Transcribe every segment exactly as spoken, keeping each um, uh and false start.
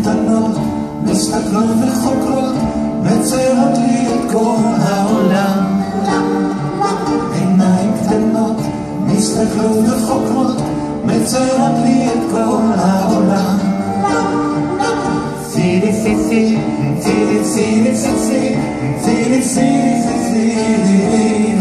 קטנות מסתכלות וחוקרות, מציירות לי את כל העולם. עיניים קטנות מסתכלות וחוקרות, מציירות לי את כל העולם. פילי פילי פילי פילי פילי פילי פילי פילי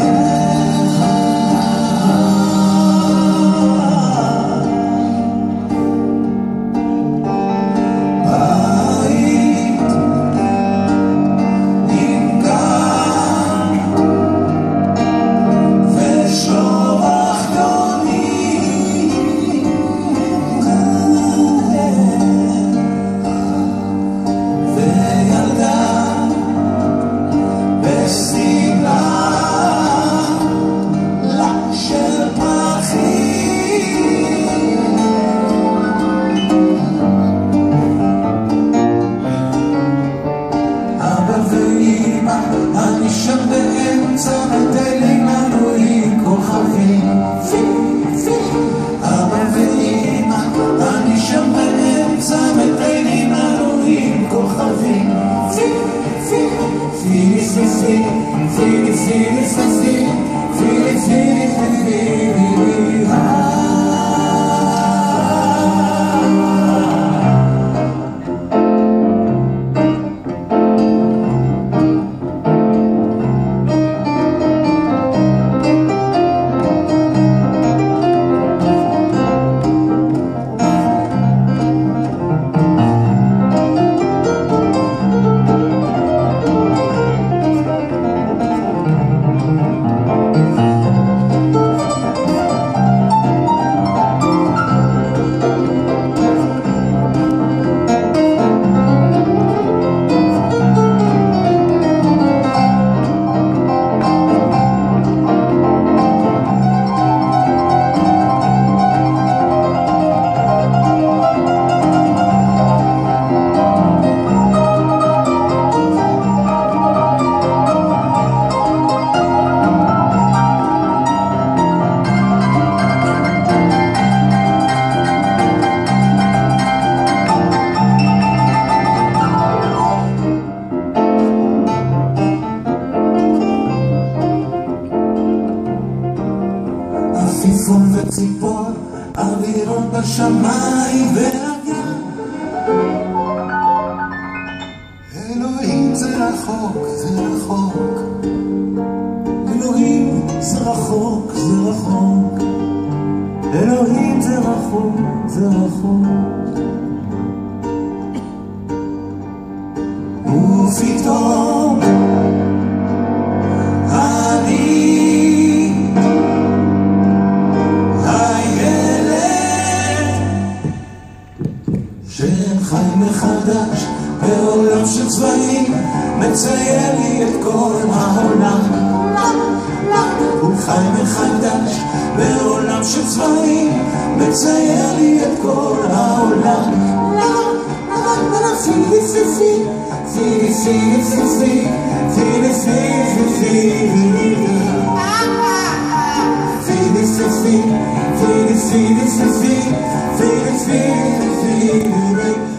אני שם באמצע מטיילים עלויים כוכבים. אבא ואמא, אני שם באמצע מטיילים עלויים כוכבים. פילי פילי פילי פילי פילי פילי פילי פילי עפיפון וציפור, אווירון בשמיים והגן. אלוהים זה רחוק, זה רחוק. אלוהים זה רחוק, זה רחוק. אלוהים זה רחוק, זה רחוק. ופתאום חי מחדש בעולם של צבעים, מצייר לי את כל העולם. הוא חי מחדש בעולם של צבעים, מצייר לי את כל העולם. פילי פילי פילי פילי פילי פילי פילי פילי פילי פילי פילי פילי פילי פילי